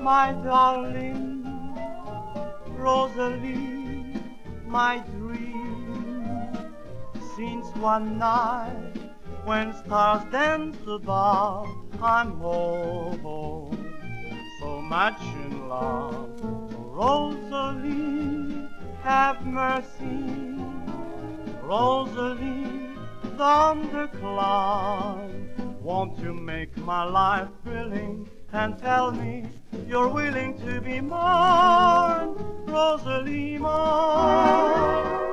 my darling, Rosalie, my dream. Since one night when stars dance above, I'm home, so much in love. Rosalie, have mercy. Rosalie, thundercloud, won't you make my life thrilling and tell me you're willing to be mine, Rosalie, mine?